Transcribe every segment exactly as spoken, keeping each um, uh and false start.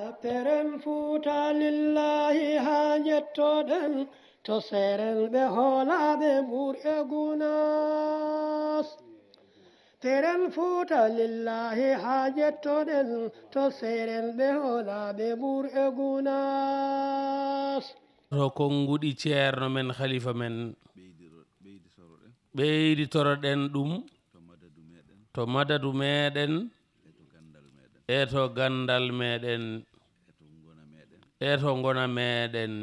Teren fuuta lillahi ha jettoɗen to seren ɓe hoolaɓe ɓur'e gunas. Teren fuuta lillahi ha jettoɗen to seren ɓe hoolaɓe ɓur'e gunas. to konguɗi ceerno men khalifa men ɓeydi toroɗen ɗum to madadu meɗen e to gandal meɗen e to gona meɗen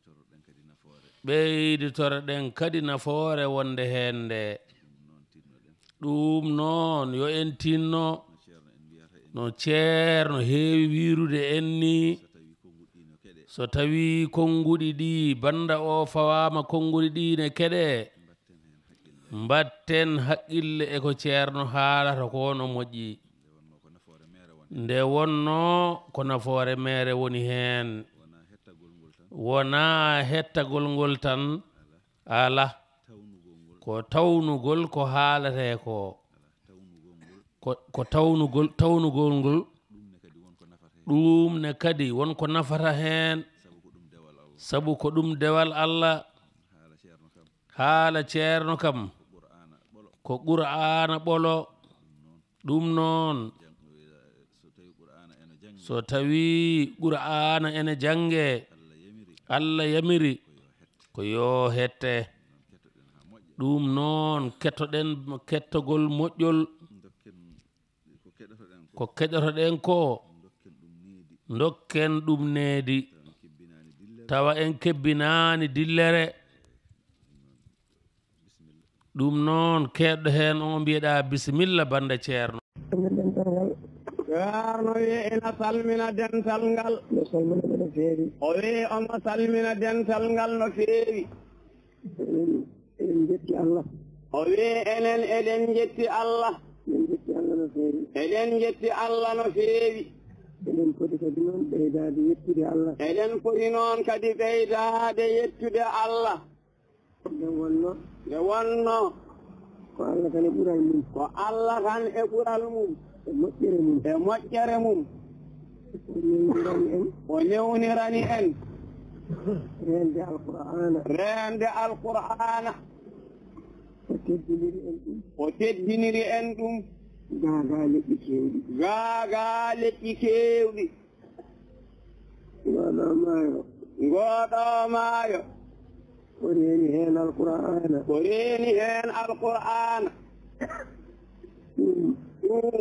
ɓeydi toroɗen kadi nafoore wonde hende ɗum noon yo en tinno no ceerno heewi wirude en ni so tawi konguɗi ɗi banda o fawama konguɗi ɗi ne keɗe mbatten haqqille e ko ceerno haalata ko no moƴƴi nde wonno ko nafoore mere woni hen wona hettagol ngol tan ala ko tawnugol ko haalate ko ko tawnugol tawnugol ngol ɗum ne kadi wonko nafata hen sabu ko ɗum dewal Allah haala ceerno kam ko qur'ana ɓolo ɗum noon so tawi qur'ana ene jange Allah yamiri ko yo hette ɗum noon kettoɗen kettogol moƴƴol ko keɗotoɗen ko dokken ɗum needi tawa en kebbinani dillere ɗum noon keɗɗo hen o mbiyeɗa bisimilla bande ceerno ceerno wi ina salmina dental ngal no salmina no feewi o wi omo salmina dental ngal no feewi eɗen jetti Allah o wi enen eɗen jetti Allah eɗen jetti Allah no feewi eɗen jetti Allah no feewi eɗen poti kadi noon ɓeydade yettude Allah eɗen poti noon kadi ɓeydade yettude Allah nde wonno nde wonno ko Allah tan e ɓural mum ko Allah tan e ɓural mum e moƴƴere mum e moƴƴere mum o newdirani en o newnirani en rende alqur'ana rende alqur'ana o teddiniri en ɗum o teddiniri en ɗum gaaga leƴƴi kewɗi gaaga leƴƴi kewɗi ngoɗo maayo ngoɗo maayo o reeni hen alqur'ana o reeni hen alqur'ana ɗum ɗum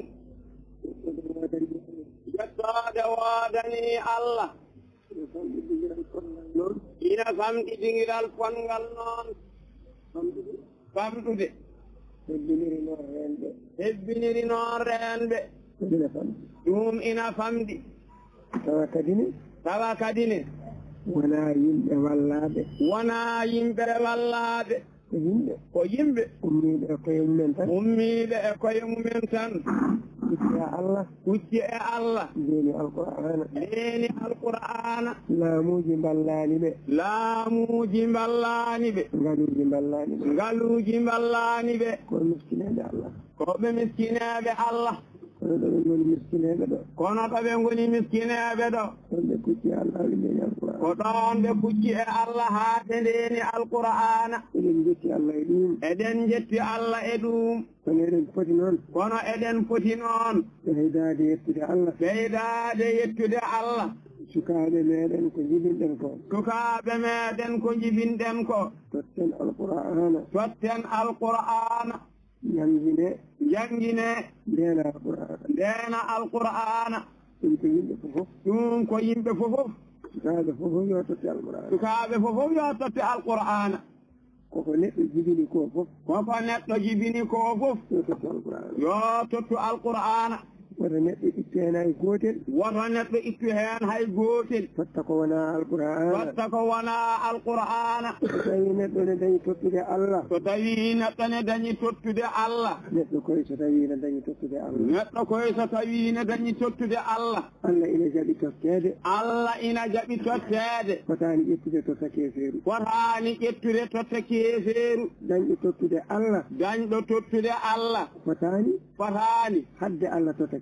yettode woodani Allah ina famɗiɗingiral ponngal noon ina famɗiɗingiral ponngal noon famɗude famɗude hebbiniri noon renɓe hebbiniri noon renɓe ina famɗi ɗum ina famɗi tawa kadine tawa kadine wona yimɓe wallaɓe wona yimɓe wallaɓe ko yimɓe ko yimɓe ummiɓe e koye mumen tan ummiɓe e koye mumen tan kucci e Allah kucci e Allah leeni alqur'ana leeni alqur'ana laamuji ballani ɓe laamuji ballani ɓe ngaluji ballani ɓe ngaluji ballani ɓe ko miskineɓe Allah koɓe miskineɓe Allah kono ɗo ɓe goni miskineɓe ɗo kono ɗo ɓe goni miskineɓe ɗo ɗon ɓe kucci e Allah ɓe leeni alqur'ana ko ɗon ɓe kucci e Allah haade leeni alqur'ana eɗen jetti Allah e ɗum eɗen jetti Allah e ɗum kono eɗen poti noon kono eɗen poti noon ɓeydade yettude Allah ɓeydade yettude Allah sukaaɓe meɗen ko jibinɗen ko sukaaɓe meɗen ko jibinɗen ko totten alqur'ana totten alqur'ana jangine jangine ndena alqur'ana ndena alqur'ana ɗum ko yimɓe fofof ɗum ko yimɓe fofof sukaaɓe fofof yo totte alqur'ana sukaaɓe fofof yo totte alqur'ana koko neɗɗo jibini ko fof koko neɗɗo jibini ko fof yo tottu alqur'ana yo tottu alqur'ana woto neɗɗo ittu hen hay gotel woto neɗɗo ittu hen hay gotel totta ko wona alqur'ana totta ko wona alqur'ana so tawi neɗɗo ne dañi tottude Allah so tawi neɗɗo ne dañi tottude Allah neɗɗo koye so tawi ne dañi tottude Allah neɗɗo koye so tawi ne dañi tottude Allah Allah ina jaɓi tottede Allah ina jaɓi tottede fotani ƴettude totta keseru fotani ƴettude totta keseru dañɗo tottude Allah dañɗo tottude Allah fotani fotani hadde Allah totta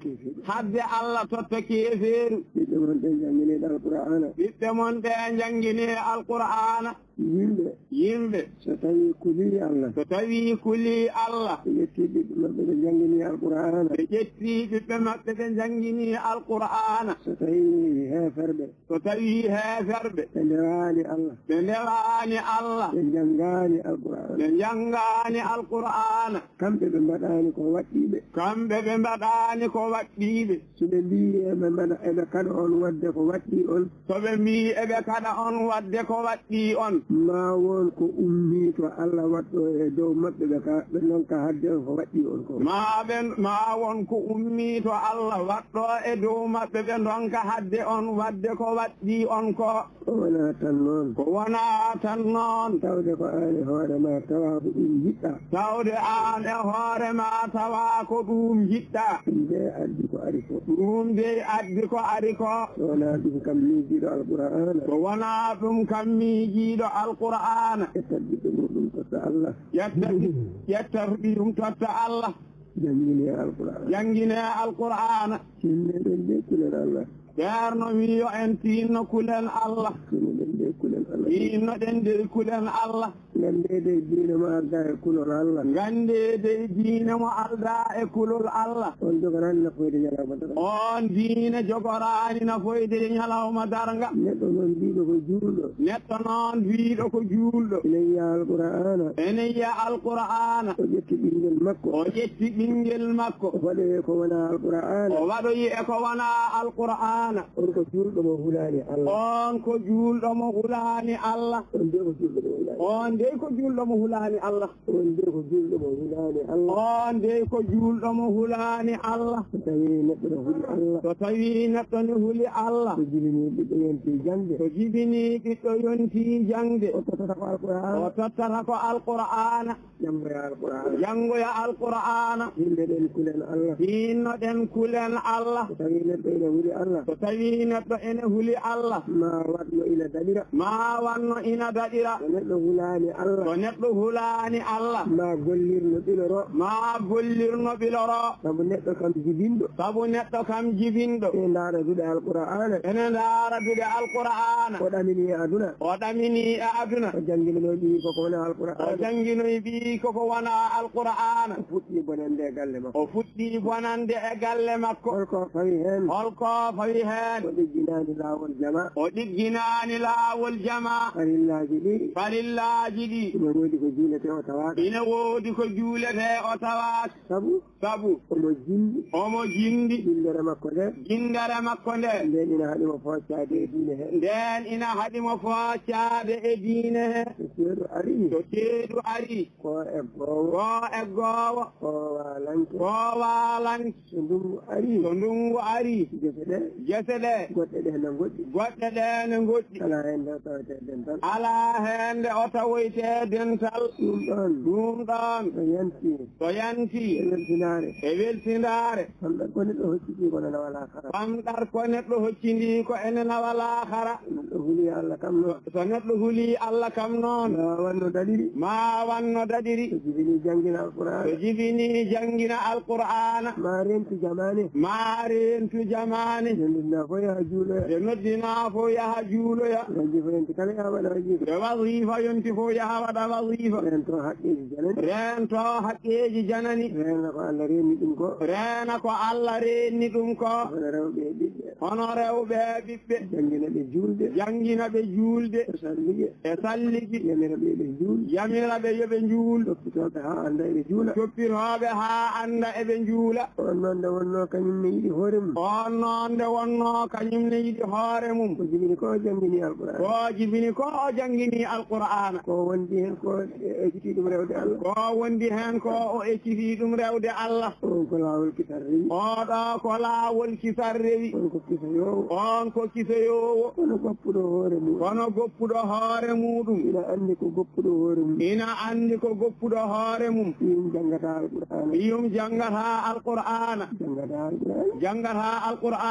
keefeeru hadde Allah totta keefeeru ɓiɓɓe mon ɓe jangguineɗe alqur'ana ɓiɓɓe mon ɓe jangguine alqur'ana yimɓe yimɓe so tawi kuli Allah so tawi kuli Allah ɓe ƴetti ɓiɓɓe maɓɓe ɓe jangguini alqur'ana ɓe ƴetti ɓiɓɓe maɓɓe ɓe jangguini alqur'ana so tawi heferɓe so tawi heferɓe ɓe ndewani Allah ɓe ndewani Allah ɓe janggani alqur'ana ɓe janggani alqur'ana kamɓe ɓe mbaɗani ko waɗɗiɓe kamɓe ɓe mbaɗani ko waɗɗiɓe soɓe mbi eɓe mbaɗa eɓe kaɗa on wadde ko waɗɗi on soɓe mbi eɓe kaɗa on wadde ko waɗɗi on ma won ko ummi to Allah waɗɗo e dow maɓɓe ɓe ka ɓe donka hadde on ko waɗɗi on ko ma ɓe ma won ko ummi to Allah waɗɗo e dow maɓɓe ɓe donka hadde on wadde ko waɗɗi on ko ko wona tan noon ko wona tan noon tawde ko an e hoorema tawa ko ɗum jiɗɗa tawde an e hoorema tawa ko ɗum jiɗɗa ɗum de addi ko ari ko ɗum de addi ko ari ko so wona ɗum kam miijiɗo alqur'ana ko wona ɗum kam miijiɗo alqur'ana ƴettat ɓiɓɓe muɗum totta Allah ƴettat ƴettat ɗum totta Allah jangguine alqur'ana jangguine alqur'ana yimɓe ɓen de kulen Allah ceerno wi yo en tinno kulen Allah ɗen de kulen Allah tinno ɗen de kulen Allah gandede diine mo alda e kulol Allah gandede diine mo alda e kulol Allah on jogorani nafoyde ñalawma darga on diine jogorani nafoyde ñalawma darga neɗɗo noon mbiɗo ko juulɗo neɗɗo noon mbiɗo ko juulɗo ene yiya alqur'ana ene yiya alqur'ana o ƴetti ɓinguel makko o ƴetti ɓinguel makko o waɗoye ko wona alqur'ana o waɗoyi e ko wona alqur'ana on ko juulɗo mo hulani Allah on ko juulɗo mo hulani Allah on de ko juulɗo mo hulani on de ko julɗo mo hulani Allah on de ko julɗo mo hulani Allah on de ko julɗo mo hulani Allah so tawi neɗɗo ne huli Allah so tawi neɗɗo ne huli Allah so jibini ɓiɗɗo yonti jangde so jibini ɓiɗɗo yonti jangde o tottata ko alqur'ana o tottata ko alqur'ana jangoya alqur'ana jangoya alqur'ana yimɓe ɗen kulen Allah hinno ɗen kulen Allah so tawi neɗɗo ene huli Allah so tawi neɗɗo ene huli Allah ma watno ina daɗira ma wanno ina daɗira so neɗɗo hulani Allah so neɗɗo hulani Allah ma gollirno ɓiloro ma gollirno ɓiloro saabu neɗɗo kam jibinɗo saabu neɗɗo kam jibinɗo ene ndaara duɗe alqur'ana ene ndaara duɗe alqur'ana o ɗamini e aduna o ɗamini e aduna o janguinoy ɓi koko wona alqur'ana o janguinoy ɓi koko wona alqur'ana o fuɗɗi bonande e galle makko o fuɗɗi bonande e galle makko holko fawi hen holko fawi hen o ɗigginani lawol jama o ɗigginani lawol jama farillaji ɗi farillaji ɗi ina woodi ko juulete o tawaka ina woodi ko juulete o tawaka sabu sabu omo jindi omo jindi jindere makko nde jindere makko nde nden ina haɗimo foccade e diine he nden ina haɗimo foccade e diine he so ceeɗu ari so ceeɗu ari ko e goowo ko e goowo ko walanke ko walanke so ndungu ari so ndungu ari gese ɗe gese ɗe goɗɗe ɗe ne goɗɗi goɗɗe ɗe ne goɗɗi ala hende o tawete dental ala hende o tawoyte dental ɗum ɗon ɗum ɗon so yanti so yanti e weltinare e weltinare famɗar ko neɗɗo hoccidi ko nana wala hara famɗar ko neɗɗo hoccidi ko enena wala hara neɗɗo huuli Allah kam noon so neɗɗo huuli Allah kam noon ma wanno daɗiri ma wanno daɗiri so jibini jangguina alqur'ana so jibini jangguina alqur'ana ma rentu jamane ma rentu jamane ɓe noddina fo yaha juuloya ɓe noddina fo yaha juuloya wasifa yonti kala yaha waɗa wasifa ɓe wasifa yonti fo yaha waɗa wasifa rento haqqeji janani rento haqqeji janani rena ko Allah renni ɗum ko rena ko Allah renni ɗum ko hono rewɓe ɓiɓɓe hono rewɓe ɓiɓɓe jangguina ɓe juulde jangguina ɓe juulde e sallige e sallige yamira ɓe ɓe juul yamira ɓe yoɓe juul toppitoɓe ha anda eɓe juula toppitoɓe ha anda eɓe juula on noon nde wonno kañum ne yiɗi hoore mum on noon nde wonno kañum ne yiɗi hoore mum ko jibini ko jangguini alqur'ana ko jibini ko jangguini alqur'ana ko wondi hen ko ekkiti ɗum rewde Allah ko wondi hen ko o ekkiti ɗum rewde Allah on ko lawol kisar rewi oɗo ko lawol kisar rewi on ko kisoyowo on ko kisoyowo kono goppuɗo hoore muɗum kono goppuɗo hoore muɗum ina andi ko goppuɗo hoore mum ina andi ko goppuɗo hoore mum yum jangata alqur'ana yum jangata alqur'ana jangata alqur'ana jangata alqur'ana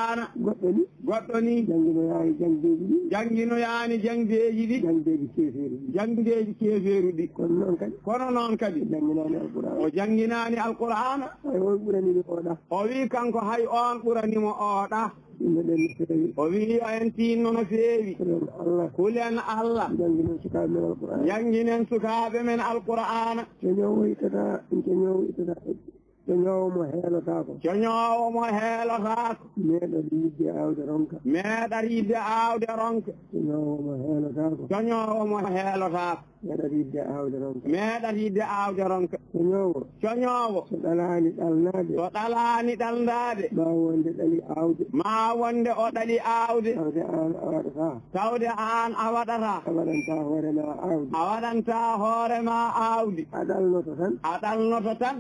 goɗɗo ni goɗɗo ni janginoyaani jangdeeji ɗi janginoyaani jangdeeji ɗi jangdeeji keefeeru jangdeeji keefeeru ɗi kono noon kadi kono noon kadi janginaani alqur'ana o janginaani alqur'ana hay on ɓuranimo ooɗa o wii kanko hay on ɓuranimo ooɗa yimɓeɗen no feewi o wii en tinno no feewi allah kulen allah janginen sukaaɓe men alqur'ana janginen sukaaɓe men alqur'ana coñowo ittata coñowo ittata coñowo mo heelotaako coñowo mo heelotaako meeɗat yidde aawde ronka meeɗat yidde aawde ronka coñowo mo heelotaako coñowo mo heelotaako meeɗat yidde aawde ronka meeɗat yidde aawde ronka coñowo coñowo so ɗalaani ɗalnaade so ɗalaani ɗalnaade ma wonde ɗali aawde ma wonde o ɗali aawde tawde aan a waɗataa tawde aan a waɗataa a waɗantaa hoore ma aawdi a waɗantaa hoore ma aawdi a ɗalnoto tan a ɗalnoto tan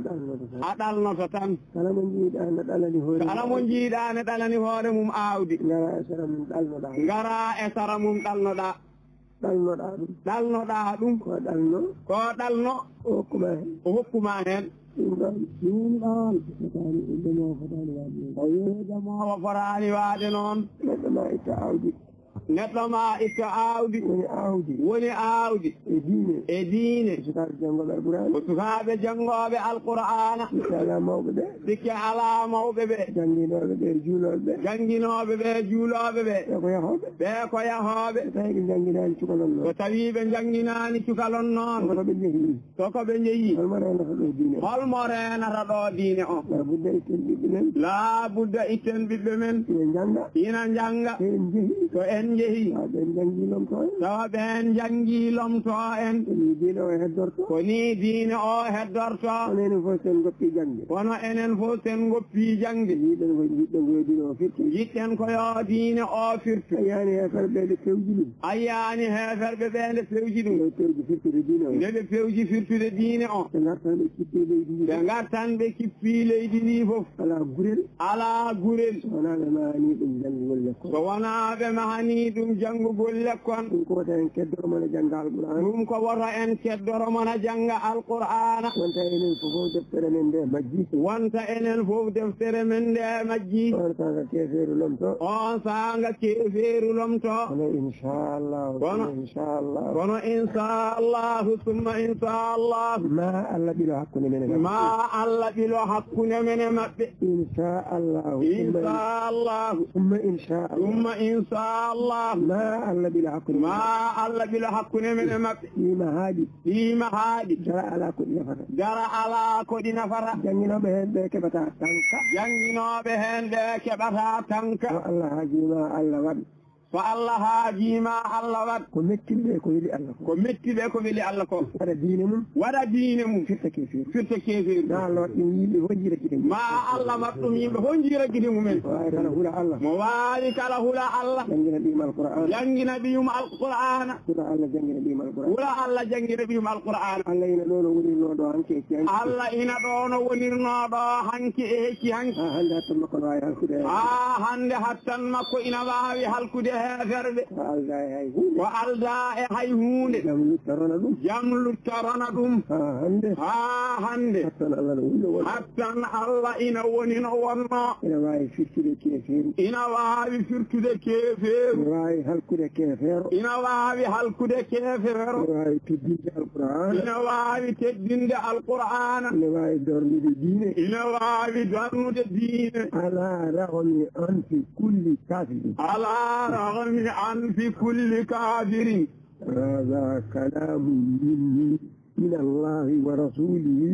a ɗalnoto tan kala mo jiiɗa ne ɗalani hoore kala mo jiiɗa ne ɗalani hoore mum aawdi ngara e sara mum ɗalnoɗa ngara e sara mum ɗalnoɗa ɗalnoɗa ɗum ɗalnoɗa ɗum ko ɗalno ko ɗalno o hokkuma hen o hokkuma hen ɗum ɗon ɗum ɗon fotani ndemowo fotani waade o wi ndemowo fotani waade noon neɗɗo ma itta aawdi neɗɗo ma itta aawdi woni aawdi woni aawdi e diine e diine sukaaɓe janngoɓe alqur'ana ko sukaaɓe janngoɓe alqur'ana sikki ala mawɓe ɓe sikki ala mawɓe ɓe jannginoɓe ɓe juuloɓe ɓe jannginoɓe ɓe juuloɓe ɓe ɓe ko yahooɓe ɓe ko yahooɓe so tawi ɓe jannginani cukalon noon so tawi ɓe jannginani cukalon noon soko ɓe jeehi soko ɓe jeeyi holmo renata ɗo diine holmo renata ɗo diine o la budda itten ɓiɓɓe men la budda itten ɓiɓɓe men ina jannga ina jannga en jeehi to en jeehi tawa ɓen janngilomto en tawa ɓen janngilomto en koni diine o heddorto koni diine o heddorto kono enen fof sen goppi jangde kono enen fof sen goppi jangde yiɗen ko jiɗɗen koyo diine o firtu jiɗɗen koyo diine o firtu a yaani heefere ɓe nde fewji ɗum a yaani heeferɓe ɓe nde fewji ɗum nde fewji firtude diine o nde ɓe fewji firtude diine o ɓe gartan ɓe kippi leydi ndi ɓe gartan ɓe kippi leydi ndi fof ala gurel ala gurel so wona ɓe mahani ɗum janngugol lekkon so wona ɓe mahani ɗum janngugol lekkon ɗum ko wota en keddoromona jannga alqur'ana ɗum ko wota en keddoromona jannga alqur'ana wonta enen fof deftere men nde majji wonta enen fof deftere men nde majji on sanga keefeeru lomto on sanga keefeeru lomto kono inchallahu kono inchallahu kono inchallahu summa inchallahu ma allah ɓilo hakkunde mene ma allah ɓilo hakkunde mene maɓɓe inchallahu inchallahu summa inchallahu summa inchallahu ma allah ɓilo hakkunde ma allah ɓilo hakkunde mene maɓɓe ɗima haaɗi ɗima haaɗi dara ala ko ɗi nafata dara ala ko ɗi nafata jannginoɓe hen ɓe keɓata tanka jannginoɓe hen ɓe keɓata tanka o allah haajima allah waɗ so allah haajima allah waɗ ko mettiɓe ko weeli allah ko ko mettiɓe ko weeli allah ko waɗa diine mum waɗa diine mum firta keefeeru firta keefeeru ma allah waɗ ɗum yimɓe fof jiira gide ma allah waɗ ɗum yimɓe fof jiira gide mumen mo wawi kala hula allah mo wawi kala hula allah janngina ɓiyum alqur'ana janngina ɓiyum alqur'ana hula allah janngina ɓiyum alqur'ana hula allah janngina ɓiyum alqur'ana allah ina ɗo no wonirno ɗo hanke ecci hanki allah ina ɗo no wonirno ɗo hanke e hecci hanki ha hande hattan makko no wawi halkude ha hande hattan makko ina wawi halkude heeferɓe o alda e hay hunde o alda e hay hunde jam luttarona ɗum jam luttarona ɗum ha hande ha hande hattan allah no wonno won hattan allah ina woni no wonno ina wawi firtude keefeeru ina wawi firtude keefeeru ina wawi halkude keefeero ina wawi halkude keefeero ina wawi teddinde alqur'ana ina wawi teddinde alqur'ana ina wawi dornude diine ina wawi dornude diine ala ragmi anfi kulli kafirin ala ragmi anfi kulli kafirin هذا كلام مني من الله ورسوله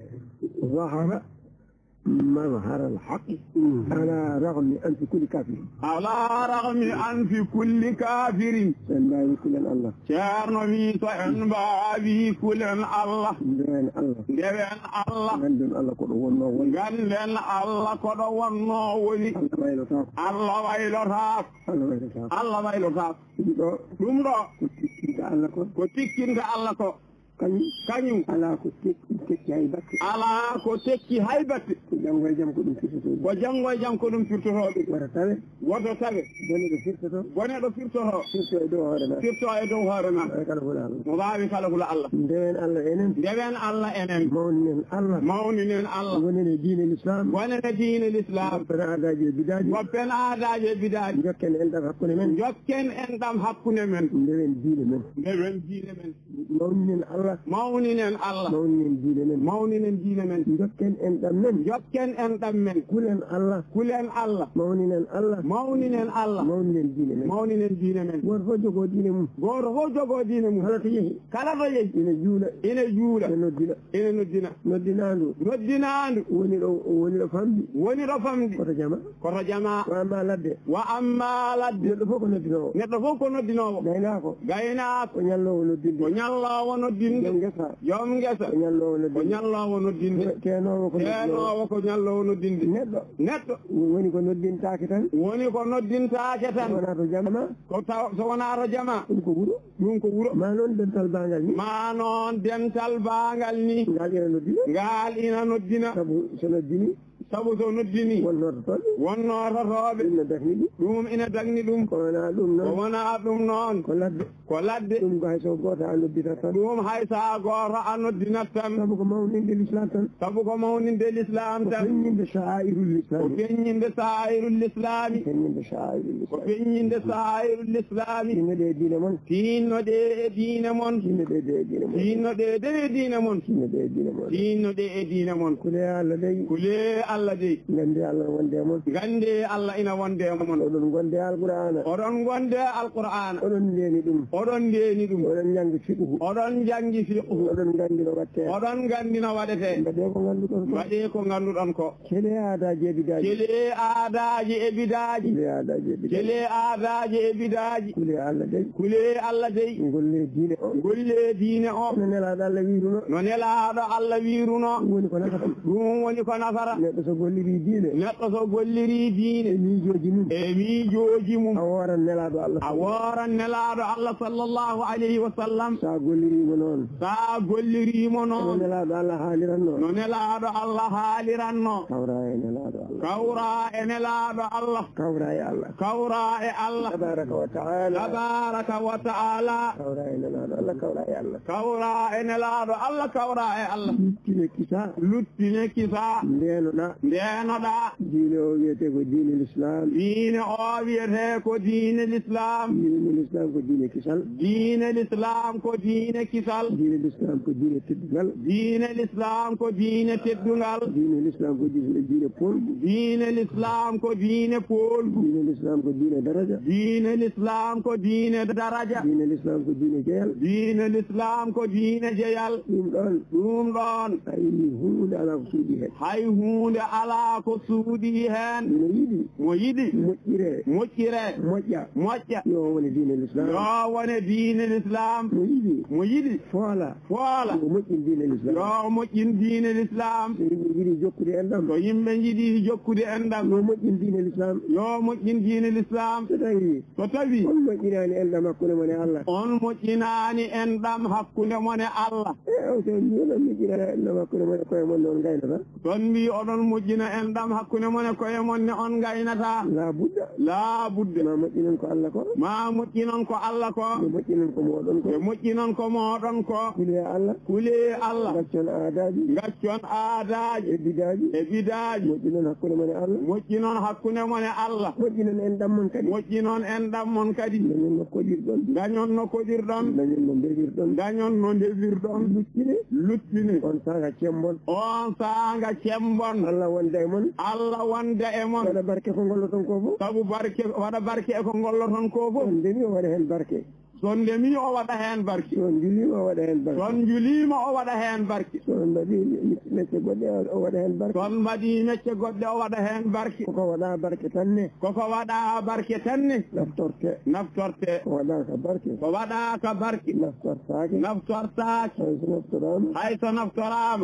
ظهر مظهر الحق على رغم أنف كل كافر على رغم أنف كل كافر سنبابي كل الله شارنا في صحن بابي كل الله دين الله دين الله غندن الله قد ونو غندن الله قد ونو ولي الله ويلو تاف الله ويلو تاف الله ويلو تاف ɗum ɗo ko tikkinta allah ko ko tikkinta allah ko kañum kañum alaa ko tekki hay batte alaa ko tekki hay batte ko janngo e jam ko ɗum firtoto ko janngo e jam ko ɗum firtotoɓe wota tawe woto tawe bone ɗo firtoto bone ɗo firtoto firto e dow hoore ma firto e dow hoore ma kala hula Allah mo waawi kala hula Allah ndewen Allah enen ndewen Allah enen mawninen Allah mawninen Allah wonen e diine l'islam wonen e diine l'islam woppen aadaji e bidaji woppen aadaji e bidaji jokken enɗam hakkunde men jokken enɗam hakkunde men ndewen diine men ndewen diine men mawninen Allah mawninen Allah mawninen diine men mawninen diine men jokken enɗam men jokken enɗam men kulen Allah kulen Allah mawninen Allah mawninen Allah mawninen diine men mawninen diine men goto fof jogoo diine mum goto fof jogoo diine mum kala to yehi kala to yehi ina juula ina juula ina noddina ina noddina noddinaandu noddinaandu woni ɗo woni ɗo famɗi woni ɗo famɗi koto jama koto jama wa amma ladde wa amma ladde neɗɗo fof ko noddinoowo neɗɗo fof ko noddinoowo gaynaako gaynaako ko ñalloowo noddinde ko ñalloowo noddinde jom ngesa jom ngesa ko ñalloowo noddinde ko ñalloowo noddinde keenoowo ko keenoowo ko ñalloowo noddinde neɗɗo neɗɗo woni ko noddintaake tan woni ko noddintaake tan wonaa to jama ko taw so wonaa to jama ɗum ko wuro ɗum ko wuro ma noon dental baangal ni ma noon dental baangal ni ngal ina noddina ngal ina noddina sabu so noddini sabu so noddini wonnototoɓe wonnototoɓe ɗum ne dagni ɗum ɗum ina dagni ɗum ko wonaa ɗum noon ko wonaa ɗum noon ko ladde ko ladde ɗum ko hay so gooto a nodditat tan ɗum hay sa gooto a noddinat tan sabu ko mawninde l'islam tan sabu ko mawninde l'islam tan ko feññinde sha'airul islam ko feññinde sha'airul islami feññinde sha'airul islam ko feññinde sha'airul islami tinnoɗe e diine mon tinnoɗe e diine mon tinnoɗe e diine mon tinnoɗe e diine mon tinnoɗe e diine mon tinnoɗe e diine mon kule Allah dey kule Allah dey gande Allah wonde mon gande Allah ina wonde mon oɗon gonde alqur'ana oɗon gonde alqur'ana oɗon ndeni ɗum oɗon ndeni ɗum oɗon jangi fiqhu oɗon jangi fiqhu oɗon gandi no watte oɗon gandi no waɗete mbaɗe ko ganduɗon ko waɗe ko ganduɗon ko kele aadaji e bidaji kele aadaji e bidaji kele aadaji e bidaji kele aadaji e bidaji kule Allah dey kule Allah dey golle diine o golle diine o no nelaɗo Allah wiruno no nelaɗo Allah wiruno ɗum woni ko nafata ɗum woni ko nafata neɗɗo so golliri diine neɗɗo so golliri diine e miijoji mum e miijoji mum a woran nelaɗo Allah a woran nelaɗo Allah sallllahu alayhi wa sallam sa gollirimo noon sa gollirimo noon no nelaɗo Allah haaliranno no nelaɗo Allah haaliranno kawra e nelaɗo Allah kawra e nelaɗo Allah kawra e Allah kawra e Allah tabaraka wa ta'ala tabaraka wa ta'ala kawra e nelaɗo Allah kawra e Allah kawra e nelaɗo Allah kawra e Allah luttine kisa luttine kisa ndenoɗa ndenoɗa diine o wiyete ko diine l'islam diine o wiyete ko diine l'islam diine l'islam ko diine kisal diine l'islam ko diine kisal diine l'islam ko diine teddungal diine l'islam ko diine teddungal diine l'islam ko diine diine polgu diine l'islam ko diine polgu diine l'islam ko diine daraja diine l'islam ko diine daraja diine l'islam ko diine jeyal diine l'islam ko diine jeyal ɗum ɗon ɗum ɗon hay hunde ala ko suuɗi hen hay hunde ala ko suuɗi hen mo yiɗi mo yiɗi moƴƴire moƴƴire moƴƴa moƴƴa yo woni diine l'islam yo woni diine l'islam mo yiɗi mo yiɗi foola foola ko moƴƴin diine l'islam yo moƴƴin diine l'islam so yimɓe jiiɗi jokkude enɗam so yimɓe jiiɗi jokkude enɗam yo moƴƴin diine l'islam yo moƴƴin diine l'islam so tawi so tawi on moƴƴinani enɗam hakkude mon e Allah on moƴƴinani enɗam hakkude mon e Allah e o so oɗon moƴƴina enɗam hakkude mon e koye mon ne on gaynata ton mbi oɗon moƴƴina enɗam hakkude mon e koye mon ne on gaynata la budda la budda ma moƴƴinon ko Allah ko ma moƴƴinon ko Allah ko ɓe moƴƴinon ko moɗon ko ɓe moƴƴinon ko moɗon ko kule Allah kule Allah gaccon aadaji gaccon aadaji e bidaji e bidaji moƴƴinon hakkude mon e Allah moƴƴinon hakkude mon e Allah moƴƴinon enɗam mon kadi moƴƴinon enɗam mon kadi dañon no koɗirɗon dañon no koɗirɗon dañon no ndewirɗon dañon no ndewirɗon luttine luttine on sanga cembon on sanga cembon Allah wonda e mon Allah wonda e mon waɗa barke ko golloton ko fof sabu barke waɗa barke e ko golloton ko fof on ndemi o waɗa hen barke son ndemi o waɗa hen barke son julima o waɗa hen barke son julima o waɗa hen barke son mbaɗi mecce goɗɗe o waɗa hen barke son mbaɗi mecce goɗɗe o waɗa hen barke koko waɗa barke tan ne koko waɗa barke tan ne naftorte naftorte ko waɗaka barke ko waɗaka barke naftortake naftortake hay so naftorama hay so naftorama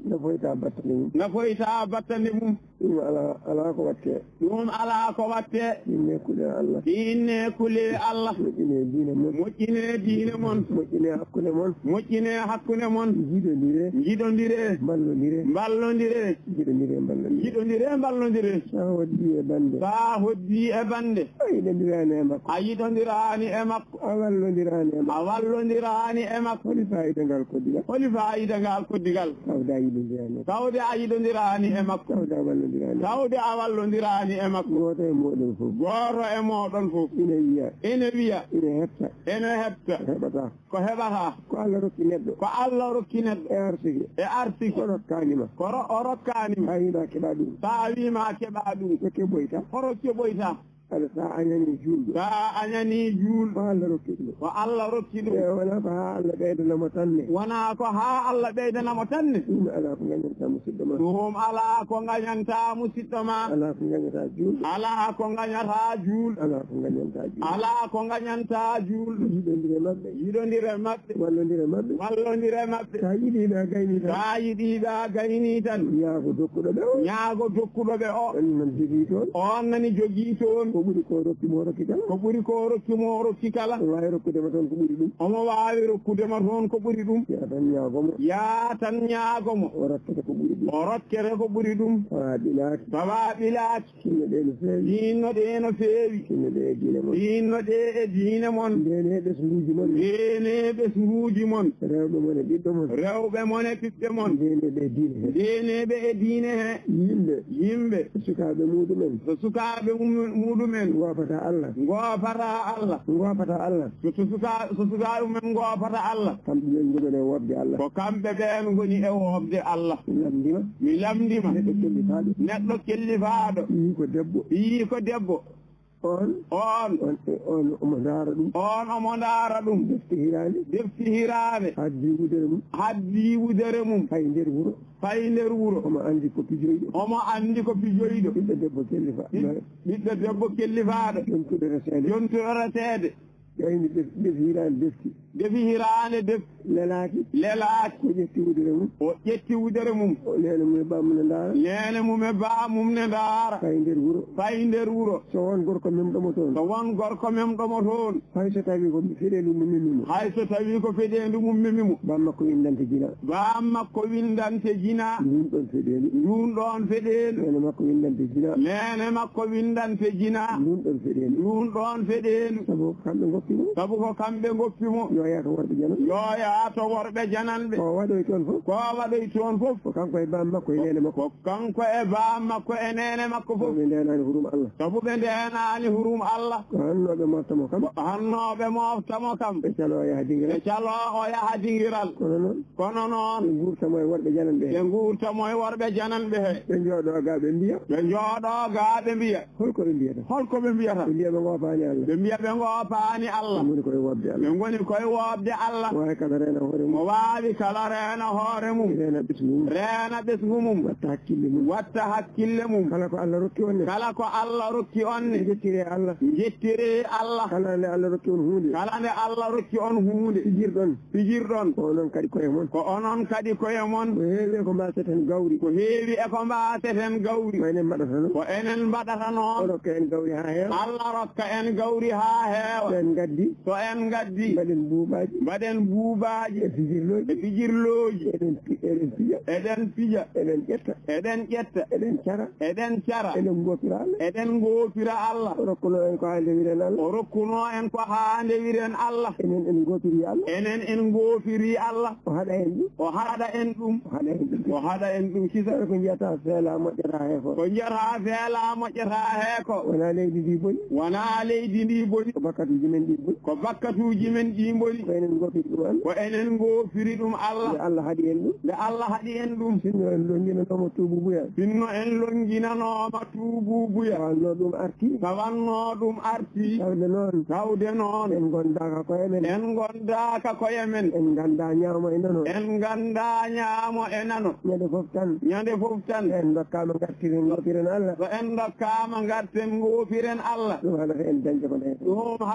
nafoyta battande mum nafoyta battande mum ɗum ala ala ko watte ɗum ala ko watte inne kuule Allah inne kuule Allah moƴƴine diine mon moƴƴine diine mon moƴƴine hakkunde mon moƴƴine hakkunde mon jiɗodire jiɗodire ballodire ballodire jiɗodire ballodire jiɗodire ballodire sa hoddi e bande sa hoddi e bande a yiɗodirani e makko a yiɗodirani e makko a wallodirani e makko a wallodirani e makko holi fayida ngal koddigal holi fayida ngal koddigal tawde a yiɗodirani tawde a yiɗodirani e makko tawde a wallodirani tawde a wallodirani e makko goto e moɗon fof goto e moɗon fof ine wiya ene wiya ine hepta ene hepta heɓata ko heɓata ko Allah rokki neɗɗo ko Allah rokki neɗɗo e arsigi e arsigi ko rokkanima ko o rokkanima a wiima keɓa ɗum sa wima keɓa ɗum ko keɓoyta horo keɓoyta aɗa sa añani julɗo sa añani julɗo ko Allah rokki ɗum ko Allah rokki ɗum e wona ko ha Allah ɓeydanamo tanne wona ko ha Allah ɓeydanamo tanne ɗum ala ko gañanta musidɗo ma ɗum ala ko gañanta musidɗo ma ala ko gañata julɗo ala ko gañata julɗo ala ko gañanta julɗo ala ko gañanta julɗo yiɗodire maɓɓe yiɗodire maɓɓe wallodire maɓɓe wallodire maɓɓe sa yiɗiɗa gayni tan sa yiɗiɗa gayni tan ñaago dokkuɗo ɓe o ñaago dokkuɗo ɓe o on nan jogii toon on nani jogii toon ko ɓuri ko rokkimo rokki kala ko ɓuri ko rokkimo rokki kala o wawi rokkudema toon ko ɓuri ɗum omo wawi rokkudema toon ko ɓuri ɗum ya tan ñaagomo ya tan ñaagomo o rokkete ko ɓuri ɗum o rokkete ko ɓuri ɗum tawa ɓilaaki tawa ɓilaaki sinno ɗe no feewi hinno ɗe no feewi sinno ɗe e diine mon hinno ɗe e diine mon ndene e ɓesguji mon ndene ɓesguji mon rewɓe mon e ɓiɗɗo mon rewɓe mon e ɓiɓɓe mon ndeneɓe e diine he ndeneɓe e diine he yimɓe yimɓe sukaɓe muɗumen so sukaɓe muɗumen gofata Allah gofata Allah gofata Allah so suka so sukaɓe men gofata Allah kamɓe ɓen jogone e wobde Allah ko kamɓe ɓen goni e wobde Allah mi lamdima mi lamdima neɗɗo kellifaɗo neɗɗo kellifaɗo yii ko debbo yii ko debbo on on on on omo ndaara ɗum on omo ndaara ɗum defte hiraande defti hiraande haddi wudere mum haddi wudere mum hay nder wuro fay nder wuro omo anndi ko pijoyɗo omo anndi ko pijoyɗo ɓiɗɗo debbo kellifa ɓiɗɗo debbo kellifaaɗo jontuɗo reseede jontuɗo reseede gayni defi hiraande defti defi hiraande defti lelaaki lelaaki ko ƴetti wudere mum o ƴetti wudere mum nene mum e bamum ne ndaara nene mum e baamum ne ndaara fay nder wuro fay nder wuro so won gorko memɗomo toon so won gorko memɗomo toon hay so tawi ko feɗendu mum memimo hay so tawi ko feɗendu mum memimo bammakko windante jina bammakko windante jina ndun ɗon feɗendu ndun ɗon feɗendu nene makko windante jina nene makko windante jina ndun ɗon feɗendu ndun ɗon feɗendu sabu kamɓe goppimo sabu ko kamɓe goppimo yo yato worɓe janan yo yaato worɓe jananɓe ko waɗoy toon fof ko waɗoy toon fof ko kanko e bam makko e nene makko ko kanko e bam makko e nene makko fof ɓe ndenani hurum Allah sabu ɓe ndenani hurum Allah ko hannoɓe moftamo kam hannoɓe moftamo kam ɓe calo o yaha dingiral ɓe calo o yaha dingiral kono noon kono noon ɓe gurtamo e worɓe jananɓe he ɓe gurtamo e worɓe jananɓe he ɓe jooɗo ga ɓe mbiya ɓe jooɗo ga ɓe mbiya holko ɓe mbiyata holko ɓe mbiyata ɓe mbiya ɓe goopani Allah ɓe mbiya ɓe goopani Allah woni koye wobde Allah ɓe goni koye wobde Allah wawi kala rena hoore mum o wawi kala reena hoore mum rena ɓesgu mum reena ɓesgu mum watta hakkille mum watta hakkille mum kala ko Allah rokki on ne kala ko Allah rokki on ne jettire Allah jettire Allah kala nde Allah rokki on hunde kala nde Allah rokki on hunde pijirɗon pijirɗon ko onon kadi koye mon ko onon kadi koye mon ko heewi ko mbaseten gawri ko heewi e ko mbaseten gawri ko enen mbaɗata noon ko enen mbaɗata o noon rokka en gawri ha heewa Allah rokka en gawri ha heewa en gaddi so en gaddi mbaɗen buuɓaji mbaɗen buubaji e fijirloji e fijirloji eɗen eɗen pija eɗen pija eɗen ƴetta eɗen ƴetta eɗen cara eɗen cara eɗen gopira Allah eɗen goopira Allah o rokkuno en ko hande wiren Allah o rokkuno en ko haande wiren Allah enen en gopiri Allah enen en goopiri Allah o haɗa en ɗum o haɗa en ɗum o haɗa en ɗum o haɗa en ɗum kisa ko jiyata feela moƴƴata he ko ko jiyata feela moƴƴata he ko wona leydi ndi boni wona leydi ndi boni ko bakkatuji men ɗi boni ko bakkatuji men ɗi boni ko enen gopiri ɗum Allah ko enen goopiri ɗum Allah nde Allah haɗi en ɗum nde Allah haɗi en ɗum sinno en longinanoma tuubu buya sinno en longinanoma tuubu buya tawanno ɗum arti tawanno ɗum arti tawde noon tawde noon en gondaka koye men en gondaka koye men en ganda ñaamo e nano en ganda ñaamo e nano ñande fof tan ñande fof tan en dokkama gartiren gopiren Allah so en dokkama garten goopiren Allah ɗum haɗata en dañde ko ɗen ɗum haɗata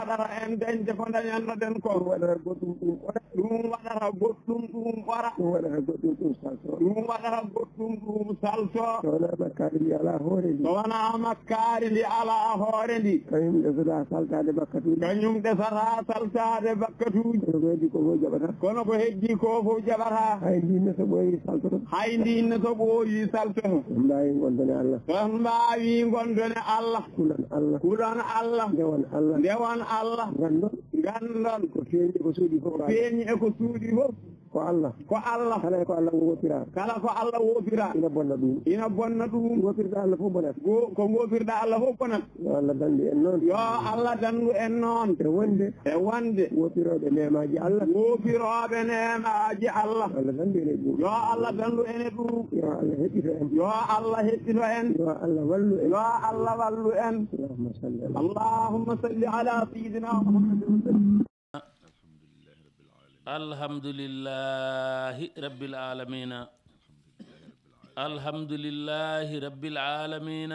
en dañde ko dañannoɗen ko ɗum waɗata goɗɗum ɗum ɓora ɗum waɗata goɗɗum ɗum ɓora ɗum waɗata goɗɗum ɗum salto ɗum waɗata goɗɗum ɗum salto so wona makkaari ndi ala hoore ndi so wona makkaari ndi ala hoore ndi kañum ɗesata saltade bakkatuji kañum ɗesata saltade bakkatuji kono ko heddi ko fof jaɓata kono ko heddi ko fof jaɓata hay ndinne so ɓooyi saltoto hay ndinne so ɓooyi saltoto ɗum mbawi gondone Allah ton mbawi gondone Allah kulan Allah kuɗon Allah ndewan Allah ndewan Allah gandon gandon ko feeñi ko suuɗi fof feeñi e ko suuɗi fof ko Allah ko Allah kala e ko Allah wopira kala ko Allah wopira ina bonna ɗum ina bonna ɗum wopirɗa Allah fof bonat go ko gopirɗa Allah fof bonat yo Allah dandu en noon yo Allah dandu en noon e wonde e wonde wopiroɓe nemaji Allah wopiroɓe nemaji Allah Allah dandu ene ɗum yo Allah dandu ene ɗum yo Allah heɓɓito en yo Allah heɓɓito en yo Allah wallu en yo Allah wallu en allahumma salli ala اللهم صل على سيدنا محمد الحمد لله رب العالمين الحمد لله رب العالمين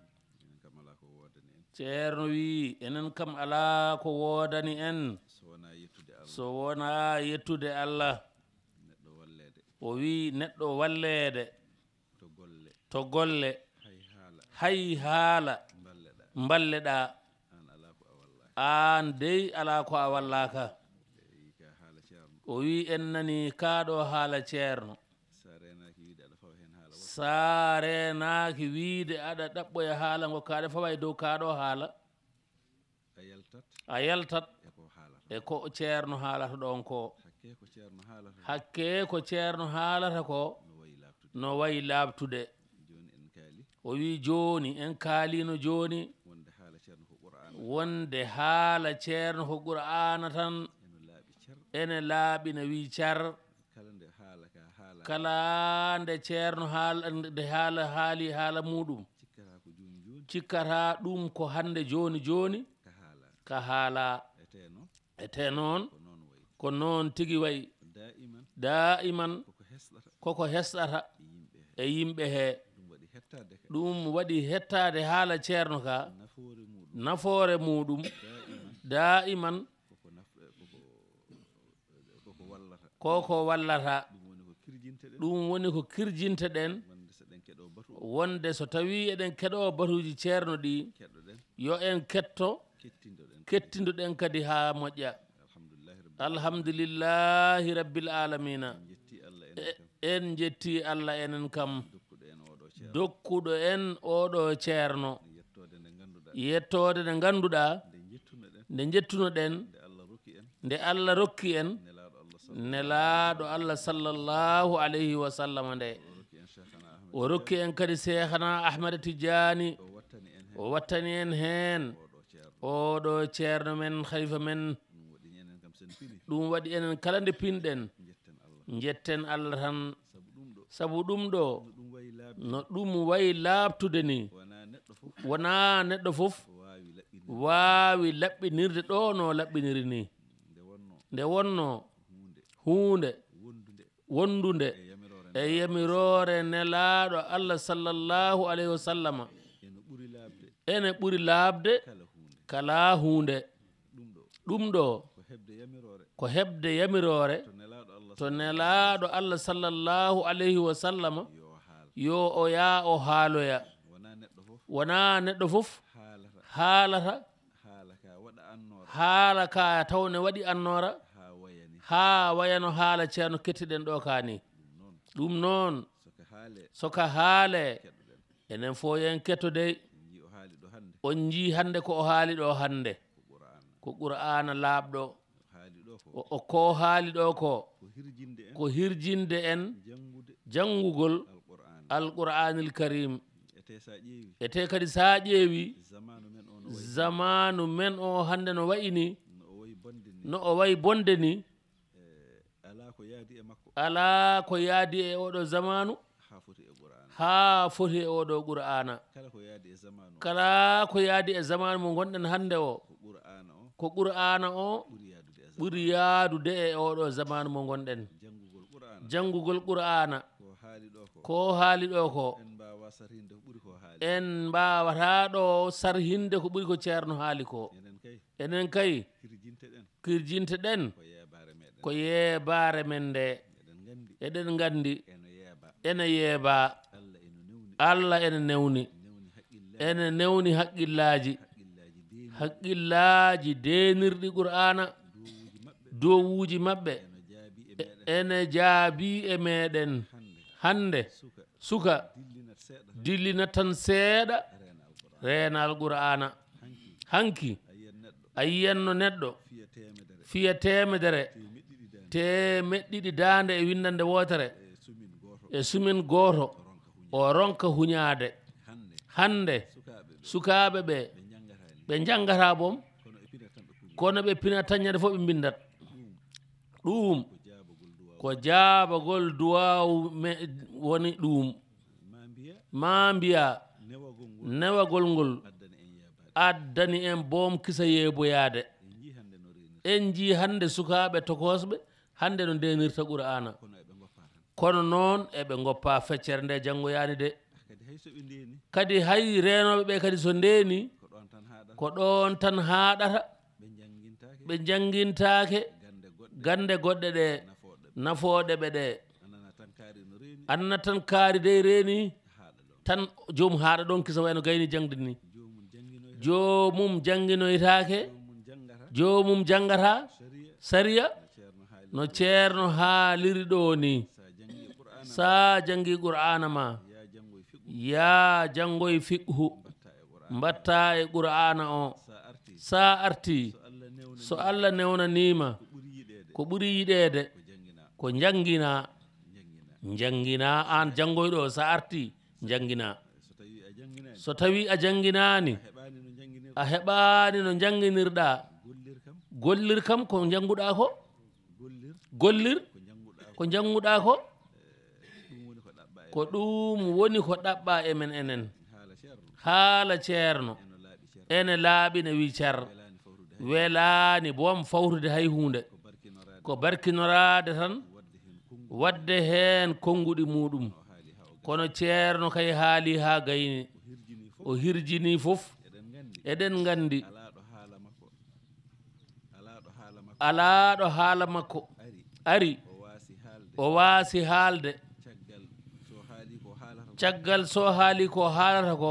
ceerno wi enen kam ala ko woodani en so wona yettude Allah o wi neɗɗo walleede to golle hay haala mballeɗa an dey ala ko a wallaka o wi en nani kaɗo haala ceerno sa renaki wiide aɗa ɗaɓɓoya haala ngo kaɗa fawa e dow kaɗo haala a yaltat e ko ceerno haalata ɗon ko hakke ko ceerno haalata ko no wayi labtude o wi joni en kaalino joni wonde haala ceerno ko qur'ana tan ene laaɓi ne wi car kala nde ceerno haala nde haala haali haala muɗum cikkata ɗum ko hande joni joni ka haala ete noon ko noon tigi wayi daiman koko hesɗata e yimɓe he ɗum waɗi hettade haala ceerno ka nafoore muɗum daiman koko wallata ɗum woni ko kirjinta ɗen wonde so tawi eɗen keɗo batuji ceerno ɗi yo en ketto kettinduɗen kadi ha moƴƴa alhamdulillahi rabbil alamina en jetti Allah enen kam dokkuɗo en oɗo ceerno yettode nde ganduɗa nde jettunoɗen nde Allah rokki en nelaɗo Allah sallallahu alayhi wa sallam nde o rokki en kadi cheikhana Ahmada Tidiani o wattani en hen oɗo ceerno men khalifa men ɗum waɗi enen kala nde pinɗen jetten Allah tan saabu ɗum ɗo no ɗum wayi labtude ni wona neɗɗo fof wawi laɓɓinirde ɗo no laɓɓiniri ni nde wonno hunde wondude e yamirore nelaɗo Allah sallallahu alayhi wa sallam ene ɓuri labde kala hunde ɗum ɗo ko hebde yamirore to nelaɗo Allah sallallahu alayhi wa sallam yo o ya o haaloya wona neɗɗo fof haalata haala ka tawne waɗi annora ha wayano haala ceerno kettiɗen ɗo kani ɗum noon soka haale enen fo yen ketto dey on ji hande ko o haali ɗo hande ko qur'ana laaɓɗo o ko haali ɗo ko ko hirjinde en janngugol alqur'anil karim ete kadi sa ƴeewi zamanu men o hande no wayini no o wayi bonde ni ala ko yaadi e oɗo zamanu ha foti e oɗo qur'ana kala ko yaadi e zamanu mo gonɗen hande o ko qur'ana o ɓuri yaadude e oɗo zamanu mo gonɗen janngugol qur'ana ko haali ɗo ko en mbawata ɗo sarhinde ko ɓuri ko ceerno haali ko enen kay kirjinte ɗen ko yeebaare men nde eɗen nganndi ene yeeba Allah ene newni ene newni haqqillaaji haqqillaaji deenirɗi qur'ana dowuuji maɓɓe ene jaabii e meeɗen hannde suka dillina tan seeɗa reenal qur'ana hanki a yiyanno neɗɗo fiya temedere temeɗɗiɗi daande e windande wootere e sumin gooto o ronka huñaade hannde sukaaɓe ɓe ɓe janngata bom kono ɓe pina taññade fof ɓe mbindat ɗum ko jaabagol duwaw woni ɗum ma mbiya newagol ngol addani en boom kisa yeeboyaade en jii hannde sukaaɓe tokosɓe hannde no ndenirta qur'ana kono noon eɓe goppa feccere nde janngoyaani de kadi hay reenoɓe ɓe kadi so ndeeni ko ɗon tan haaɗata ɓe janngintaake gande goɗɗe ɗe nafooɗe ɓe ɗe anna tan kaari dey reeni tan joomum haaɗa ɗon kisa wayno gayni jangde ni joomum jannginoytaake joomum janngata sariya no ceerno haaliri ɗo ni sa janngi qur'ana ma ya janngoye fiqhu mbatta e qur'ana o sa arti so Allah newnanima ko ɓuri yiɗede ko janngina janngina an janngoyɗo sa arti janngina so tawi a jannginani a heɓani no jannginirɗa gollir kam ko jannguɗa ko gollir ko jannguɗa ko ko ɗum woni ko ɗaɓɓa e men enen haala ceerno ene laaɓi ne wi cer welaani boom fawtude hay hunde ko barkinorade tan wadde heen konnguɗi muɗum kono ceerno kay haali haa gayni o hirjini fof eɗen nganndi alaaɗo haala makko ari o waasi haalde caggal so haali ko haalata ko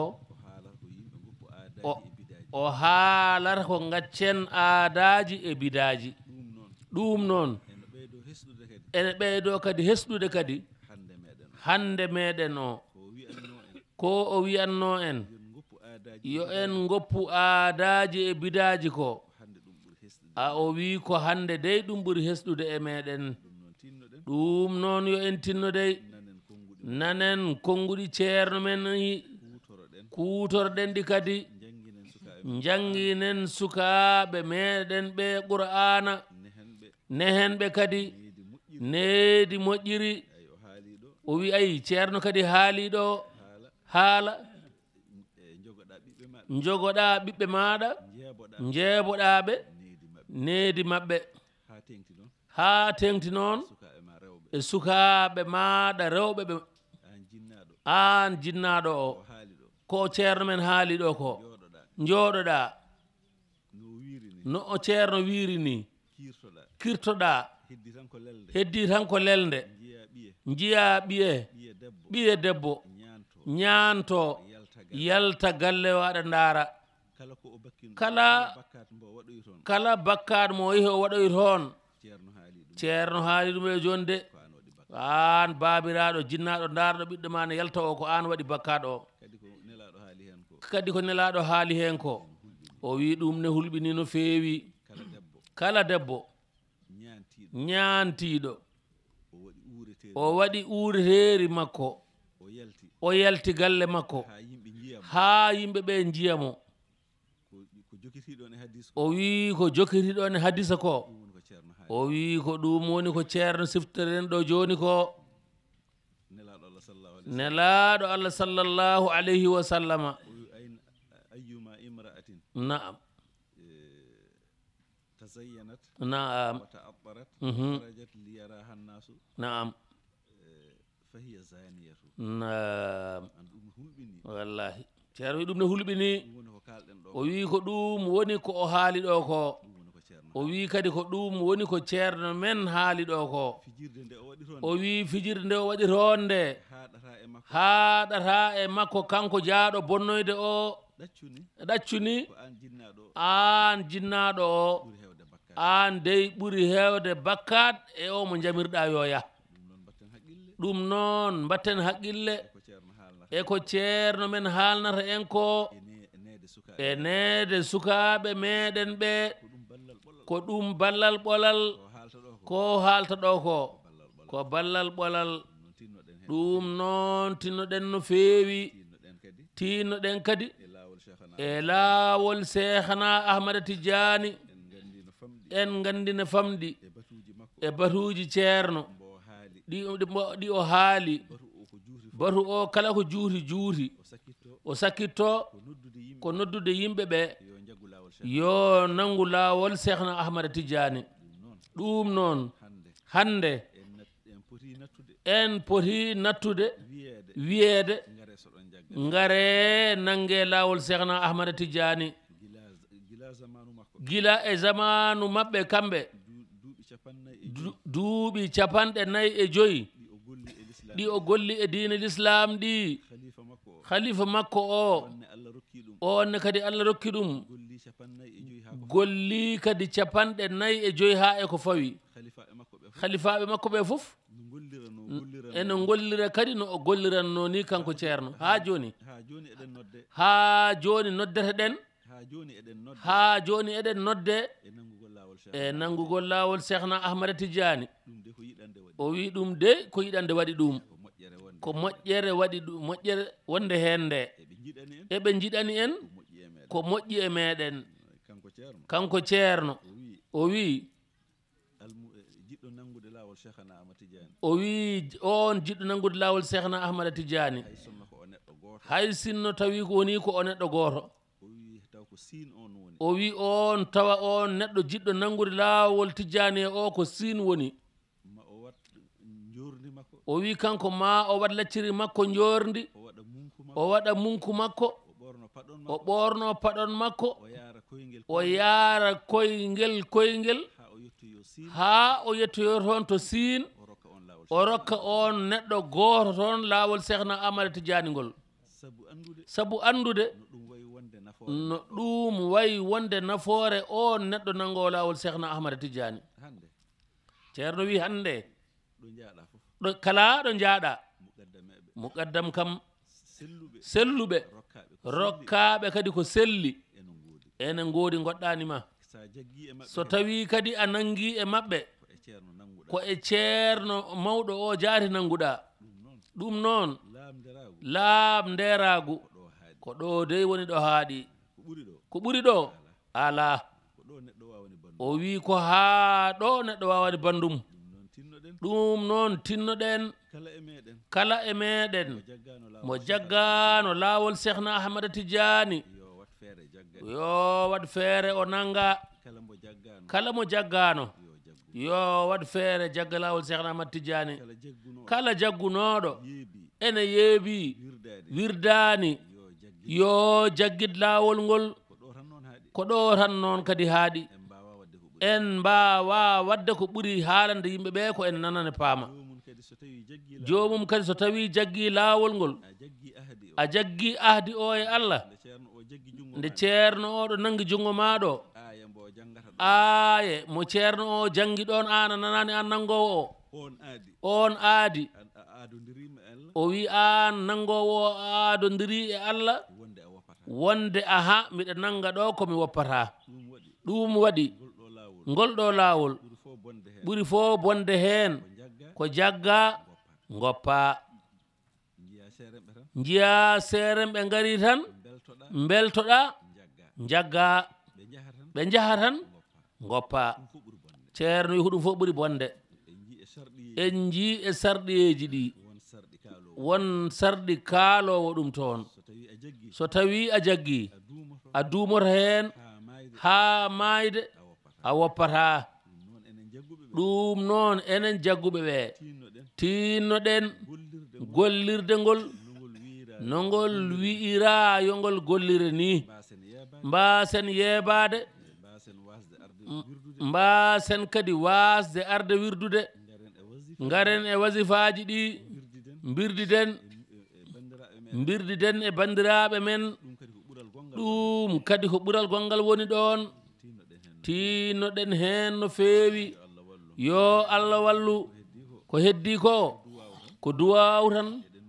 o haalata ko gaccen aadaaji e bidaaji ɗum noon ene ɓeydo kadi hesɗude kadi hande meɗen o ko o wiyanno en yo en goppu aadaaji e bidaaji ko a o wi ko hande dey ɗum ɓuri hesɗude e meɗen ɗum noon yo en tinno dey nanen konnguɗi ceerno men kuutorɗen ɗi kadi jannginen sukaaɓe meɗen ɓe qur'ana nehen ɓe kadi needi moƴƴiri o wi ayi ceerno kadi haaliɗo haala jogoɗa ɓiɓɓe maɗa jeeboɗaɓe needi maɓɓe haa tengti noon e sukaaɓe maɗa rewɓe ɓe an jinnaɗo o ko ceerno men haali ɗo ko jooɗoɗa no o ceerno wiiri ni kirtoɗa heddi tan ko lelde jiya ɓiye ɓiye debbo ñaanto yalta galle waɗa ndaara kala kala bakkaɗo mo yehi o waɗoy toon ceerno haali ɗum e joni de an baabiraɗo jinnaɗo ndaarɗo ɓiɗɗo ma ne yalta o ko an waɗi bakkaɗo o kadi ko nelaɗo haali hen ko o wi ɗum ne hulɓini no feewi kala debbo ñaantiɗo o waɗi uureteeri makko o yalti galle makko haa yimɓe ɓe jiyamo o wi ko jokitiɗon e hadisa ko o wi ko ɗum woni ko ceerno sifteren ɗo joni ko nelaɗo Allah sallallahu alayhi wa sallama naam naam naam naam wallahi ceerno wi ɗum ne hulɓini o wi ko ɗum woni ko o haali ɗo ko o wi kadi ko ɗum woni ko ceerno men haali ɗo ko o wi fijirde nde o waɗi ronde haaɗata e makko kanko jaaɗo bonnoyde o ɗaccuni an jinnaɗo o an dey ɓuri hewde bakkat e o mo jamirɗa yoya ɗum noon mbatten haqqille e ko ceerno men haalnata en ko e neede sukaɓe meɗen ɓe ko ɗum ballal ɓolal ko haalta ɗo ko ko ballal ɓolal ɗum noon tinnoɗen no feewi tinnoɗen kadi e laawol Cheikhna Ahmada Tidiani en gandi no famɗi e batuji ceerno ɗi ɗi o haali batu o kala ko juuti juuti o sakkitto ko noddude yimɓe ɓe yo nangu laawol Cheikhna Ahmada Tidiani ɗum noon hande en poti nattude wiyeede ngare nange laawol Cheikhna Ahmada Tidiani gila e zamanu maɓɓe kamɓe duuɓi capanɗe nayi e joyi ɗi o golli e diine l'islam ɗi khalifa makko o onne kadi Allah rokki ɗum golli kadi capanɗe nayi e joyi ha e ko fawi khalifaɓe makko ɓe fof ene gollira kadi no o golliranno ni kanko ceerno ha joni ha joni noddete ɗen ha joni eɗen nodde e nangugol laawol Cheikhna Ahmada Tidiani o wi ɗum de ko yiɗande waɗi ɗum ko moƴƴere waɗi ɗum moƴƴere wonde hen nde eɓe jiɗani en ko moƴƴi e meɗen kanko ceerno o wi o wi on jiɗɗo nangude laawol Cheikhna Ahmada Tidiani hay sinno tawi ko woni ko o neɗɗo goto o wi on tawa on neɗɗo jiɗɗo nangude laawol Tidiani e o ko siin woni o wi kanko ma o waɗ lacciri makko jorndi o waɗa munku makko o ɓorno paɗon makko o yaara koyngel koyngel ha o yettoyo toon to siin o rokka on neɗɗo gooto toon laawol Cheikhna Ahmada Tidiani ngol sabu andude no ɗum wayi wonde nafoore on neɗɗo nango laawol Cheikhna Ahmada Tidiani ceerno wi hande ɗo kala ɗo jaaɗa muqaddam kam selluɓe rokkaɓe kadi ko selli ene ngoodi goɗɗanima so tawi kadi a nangi e maɓɓe ko e ceerno mawɗo o jaati nanguɗa ɗum noon laab nderagu ko ɗo dey woni ɗo haaɗi ko ɓuri ɗo ala o wi ko haa ɗo neɗɗo wawani bandum ɗum noon tinnoɗen kala e meɗen mo jaggano laawol Cheikhna Ahmada Tidiani yo waɗ feere o nanga kala mo jaggano yo waɗ feere jagga laawol Cheikhna Ahmada Tidiani kala jaggunoɗo ene yeebi wirdani yo jaggid laawol ngol ko ɗo tan noon kadi haaɗi en mbawa wadde ko ɓuri haalande yimɓe ɓe ko en nanane paama jomum kadi so tawi jaggi laawol ngol a jaggi ahdi o e Allah nde ceerno oɗo nangi jungo maɗo aaye mo ceerno o jangi ɗon an a nanani an nangowo o on aadi o wi an nangowo o aadodiri e Allah wonde aha miɗa nanga ɗo komi woppata ɗum waɗi ngol ɗo laawol ɓuri fo bonde heen ko jagga goppa jiya seeren ɓe ngari tan beltoɗa jagga ɓe jaha tan goppa ceerno wi ko ɗum fof ɓuri bonde en ji e sarɗiyeji ɗi won sarɗi kaalowo ɗum toon so tawi a jaggi a duumoto heen haa maayde a woppata ɗum noon enen jagguɓe ɓe tinnoɗen gollirde ngol no ngol wi'ira yo ngol gollire ni mbasen yeebade mbasen kadi wasde arde wirdude ngaren e wasifaji ɗi birdiden birdiden e bandiraɓe men ɗum kadi ko ɓural gongal woni ɗon tinnoɗen hen no feewi yo Allah wallu ko heddi ko ko duwaw tan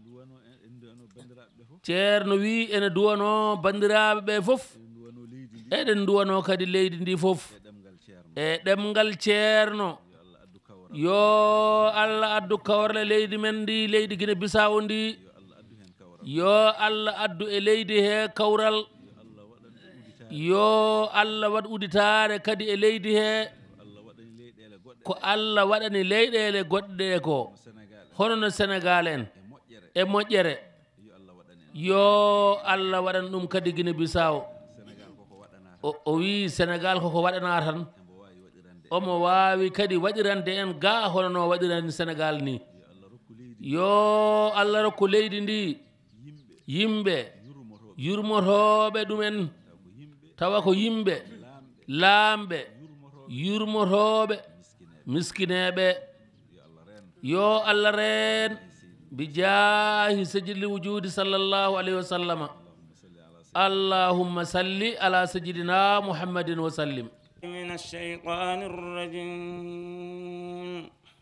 ceerno wi ene duwano bandiraɓe ɓe fof eɗen duwano kadi leydi ndi fof e ɗemgal ceerno yo Allah addu kawrle leydi men ndi leydi Guinée Bissau ndi yo Allah addu e leydi he kawral yo Allah waɗ uditare kadi e leydi he ko Allah waɗani leyɗele goɗɗe ko hono no Sénégal en e moƴƴere yo Allah waɗan ɗum kadi Guinée Bissau o wi Sénégal koko waɗana tan omo wawi kadi waɗirande en ga hono no waɗirani Sénégal ni yo Allah rokku leydi ndi yimɓe yurmotoɓe ɗumen tawa ko yimɓe laamɓe yurmotoɓe miskineɓe yo Allah reen bijahi sajili wujudi sallallahu alayhi wa sallama اللهم صل على سيدنا محمد وسلم من الشيطان الرجيم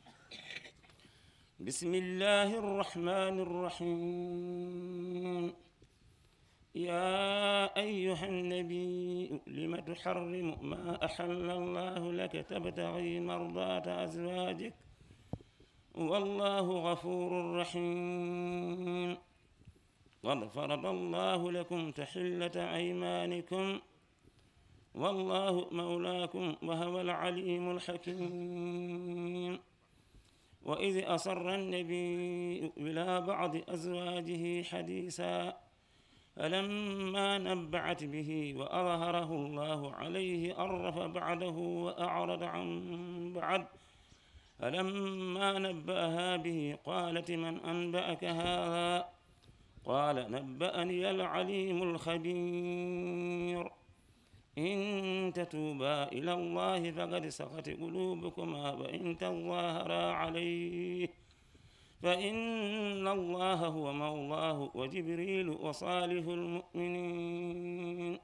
بسم الله الرحمن الرحيم يا أيها النبي لم تحرم ما أحل الله لك تبتغي مرضات أزواجك والله غفور رحيم قد فرض الله لكم تحلة أيمانكم والله مولاكم وهو العليم الحكيم وإذ أصر النبي إلى بعض أزواجه حديثا فلما نبعت به وأظهره الله عليه أرف بعده وأعرض عن بعد فلما نبأها به قالت من أنبأك هذا قال نبأني العليم الخبير إن تتوبا إلى الله فقد سقت قلوبكما وإن تظاهرا عليه فإن الله هو مولاه وجبريل وصالح المؤمنين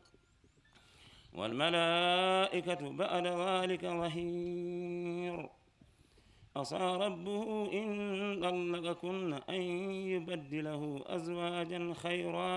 والملائكة بعد ذلك ظهير عسى ربه إن طلقكن أن يبدله أزواجا خيرا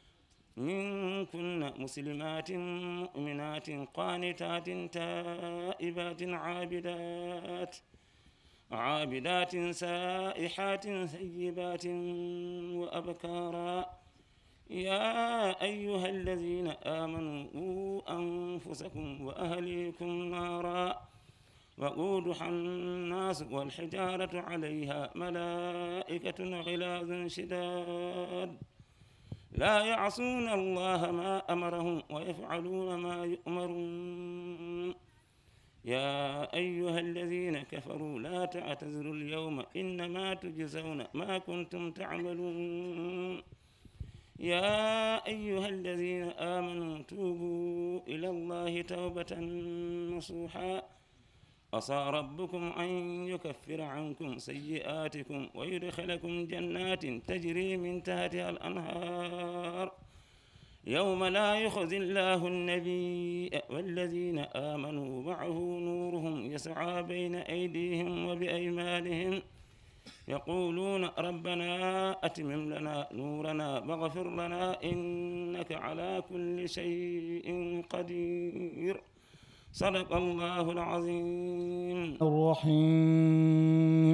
منكن مسلمات مؤمنات قانتات تائبات عابدات عابدات سائحات ثيبات وأبكارا يا أيها الذين آمنوا قوا أنفسكم وأهليكم نارا وقودها الناس والحجارة عليها ملائكة غلاظ شداد لا يعصون الله ما أمرهم ويفعلون ما يؤمرون يا أيها الذين كفروا لا تعتذروا اليوم إنما تجزون ما كنتم تعملون يا أيها الذين آمنوا توبوا إلى الله توبة نصوحا عسى ربكم أن يكفر عنكم سيئاتكم ويدخلكم جنات تجري من تحتها الأنهار يوم لا يخزي الله النبي والذين آمنوا معه نورهم يسعى بين أيديهم وبأيمانهم يقولون ربنا أتمم لنا نورنا واغفر لنا إنك على كل شيء قدير صدق الله العظيم الرحيم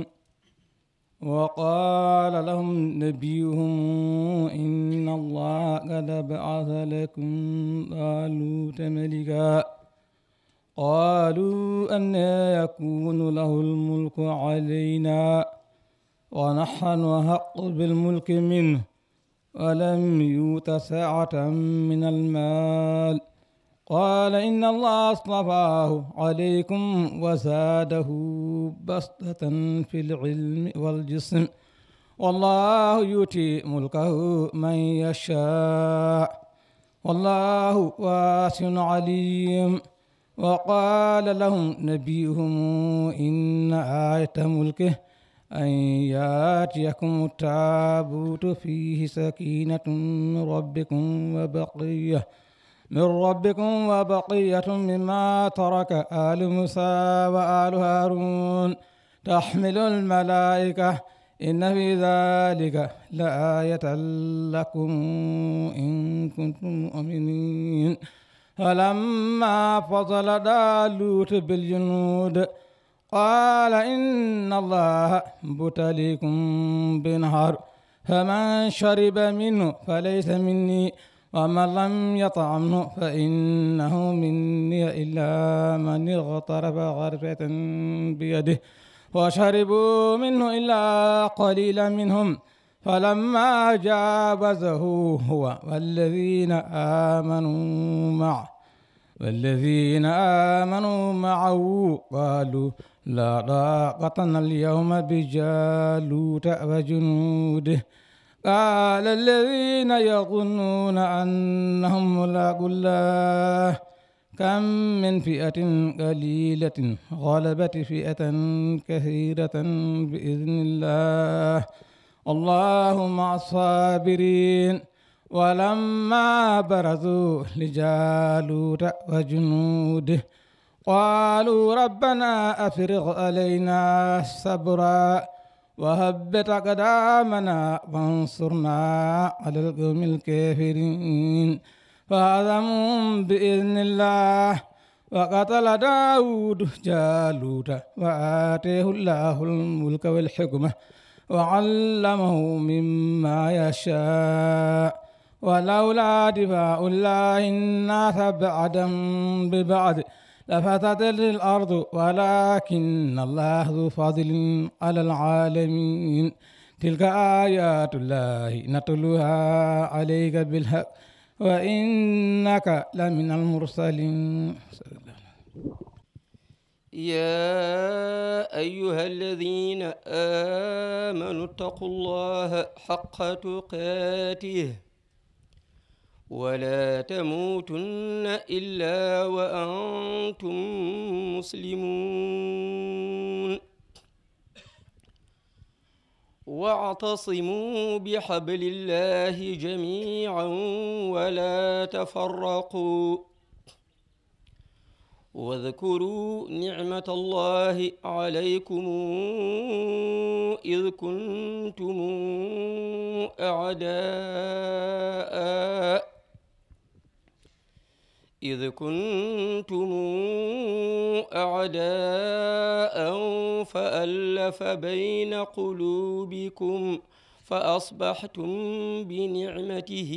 وقال لهم نبيهم إن الله قد بعث لكم طالوت ملكا قالوا أن يكون له الملك علينا ونحن أحق بالملك منه ولم يؤت سعة من المال قال إن الله اصطفاه عليكم وزاده بسطة في العلم والجسم والله يؤتي ملكه من يشاء والله واسع عليم وقال لهم نبيهم إن آية ملكه أن يأتيكم التابوت فيه سكينة من ربكم وبقية من ربكم وبقية مما ترك آل موسى وآل هارون تحمل الملائكة إن في ذلك لآية لكم إن كنتم مؤمنين. فلما فصل طالوت بالجنود قال إن الله مبتليكم بنهر فمن شرب منه فليس مني ومن لم يطعمه فإنه مني إلا من اغترف غرفة بيده وشربوا منه إلا قليلا منهم. فلما جاوزه هو والذين آمنوا معه والذين آمنوا معه قالوا لا طاقة لنا اليوم بجالوت وجنوده. قال الذين يظنون أنهم ملاقو الله كم من فئة قليلة غلبت فئة كثيرة بإذن الله الله مع الصابرين. ولما برزوا لجالوت وجنوده قالوا ربنا أفرغ علينا صبرا وثبت أقدامنا وانصرنا على القوم الكافرين. فهزموهم بإذن الله وقتل داود جالوت وآتيه الله الملك والحكمة وعلمه مما يشاء ولولا دفاع الله الناس بعدهم ببعض لفسدت الأرض ولكن الله ذو فضل على العالمين. تلك آيات الله نتلوها عليك بالحق وإنك لمن المرسلين. يا أيها الذين آمنوا اتقوا الله حق تقاته ولا تموتن إلا وأنتم مسلمون. واعتصموا بحبل الله جميعا ولا تفرقوا واذكروا نعمة الله عليكم إذ كنتم أعداء إذ كنتم أعداء فألف بين قلوبكم فأصبحتم بنعمته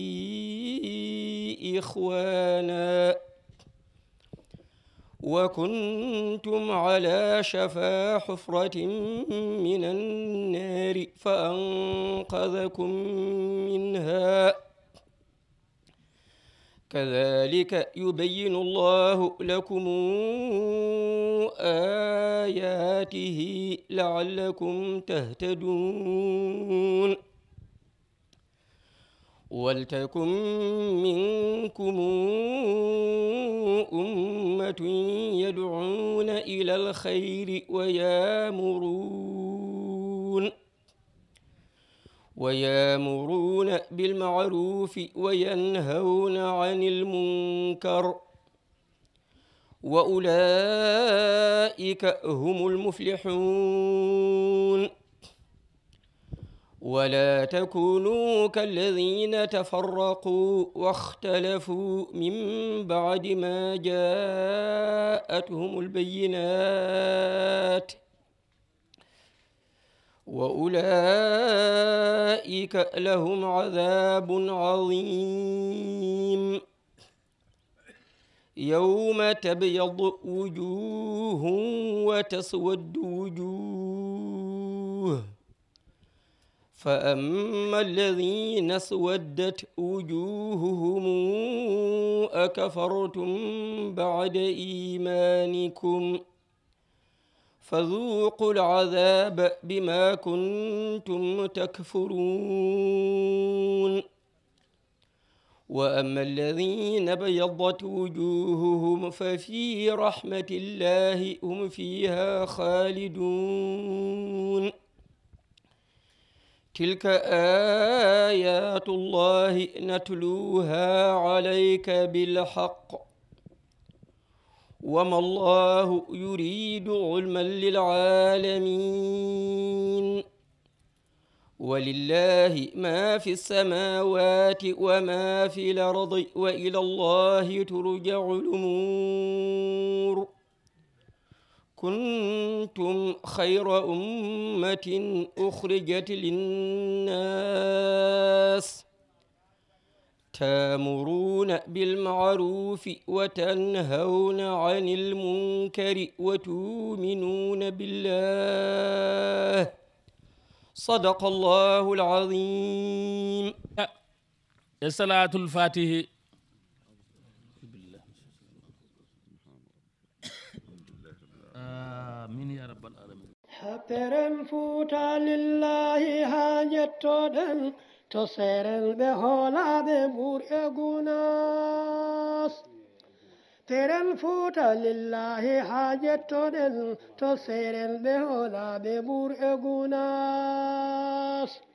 إخوانا وكنتم على شفا حفرة من النار فأنقذكم منها كذلك يبين الله لكم آياته لعلكم تهتدون. ولتكن منكم أمة يدعون إلى الخير ويامرون ويامرون بالمعروف وينهون عن المنكر وأولئك هم المفلحون. ولا تكونوا كالذين تفرقوا واختلفوا من بعد ما جاءتهم البينات وأولئك لهم عذاب عظيم. يوم تبيض وجوه وتسود وجوه فأما الذين اسودت وجوههم أكفرتم بعد إيمانكم فذوقوا العذاب بما كنتم تكفرون. وأما الذين ابيضت وجوههم ففي رحمة الله هم فيها خالدون تلك آيات الله نتلوها عليك بالحق وما الله يريد علما للعالمين ولله ما في السماوات وما في الأرض وإلى الله ترجع الأمور كنتم خير أمة أخرجت للناس تأمرون بالمعروف وتنهون عن المنكر وتؤمنون بالله صدق الله العظيم. صلاة الفاتحة. آمين يا رب العالمين. Teren fuuta lillahi ha jettoɗen to seren ɓe hoolaɓe ɓur'e gunas. Teren fuuta lillahi ha jettoɗen to seren ɓe hoolaɓe ɓur'e gunas.